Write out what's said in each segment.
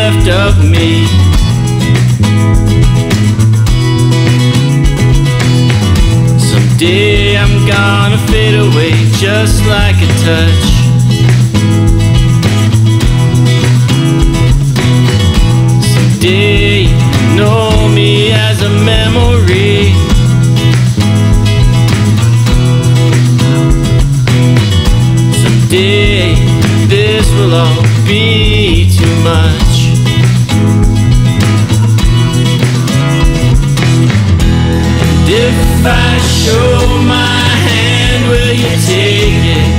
left of me. Someday I'm gonna fade away just like a touch. Someday you know me as a memory. Someday this will all be too much. And if I show my hand, will you take it?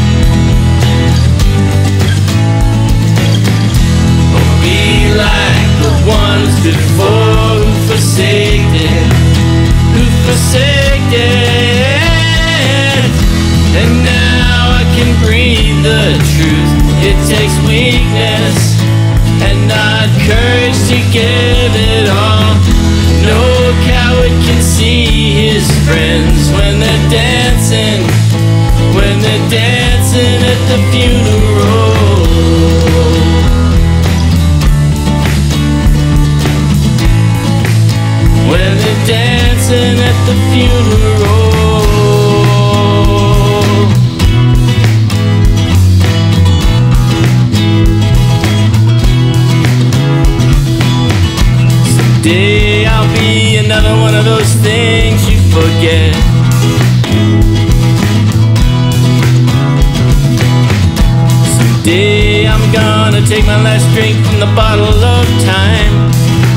Or be like the ones before who forsake it, who forsake it? And now I can breathe the truth. It takes weakness and not courage to give it all. No coward can see his friends when they're dancing, when they're dancing at the funeral. When they're dancing at the funeral. Someday I'll be another one of those things you forget. Someday I'm gonna take my last drink from the bottle of time.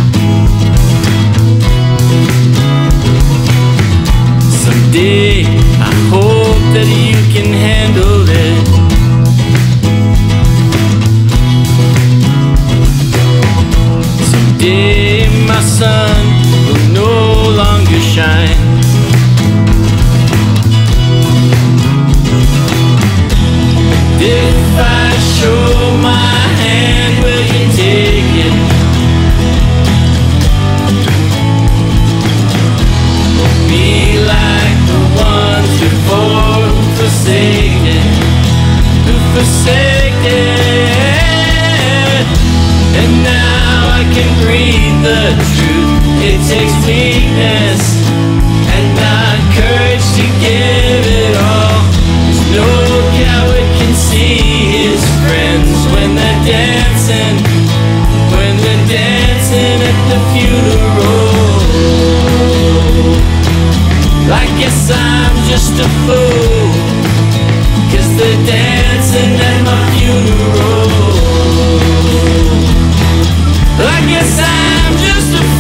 Someday I hope that you can handle it. Someday my sun will no longer shine. And if I show my hand, will you take it? Or be like the ones before who forsake it, who forsake it? And now I can breathe the truth. It takes weakness and not courage to give it all. No coward can see his friends when they're dancing, when they're dancing at the funeral. I guess I'm just a fool, 'cause they're dancing at my funeral. I guess I'm just a